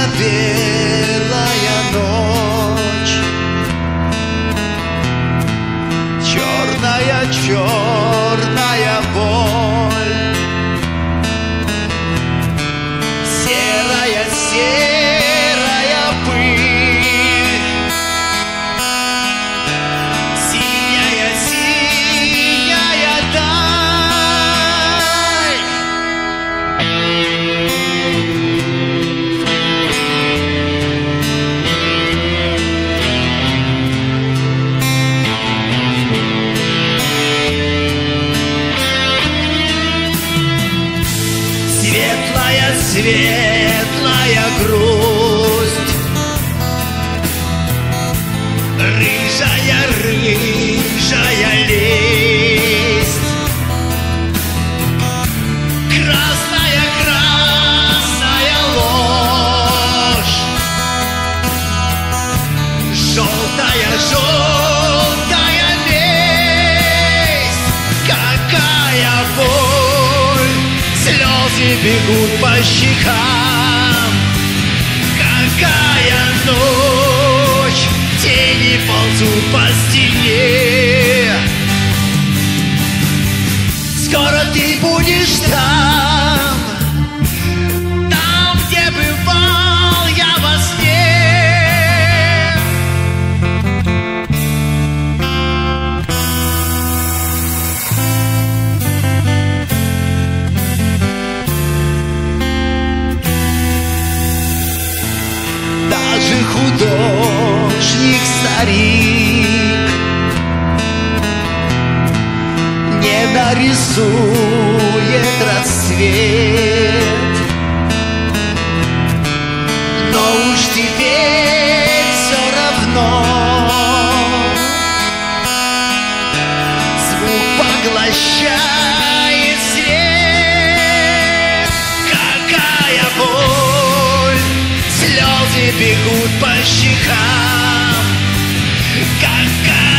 белая ночь, черная, черная боль, серая, серая пыль, синяя, синяя даль. Светлая, светлая грусть, рыжая, рыжая лесть, красная, красная ложь, желтая, желтая месть. Какая боль, слезы бегут по щекам. Какая ночь, тени ползут по стене. Скоро ты будешь там, там, где бывал я во сне. Даже художник-старик не нарисует рассвет, но уж теперь все равно звук поглощает свет. Какая боль, слезы бегут по щекам. Какая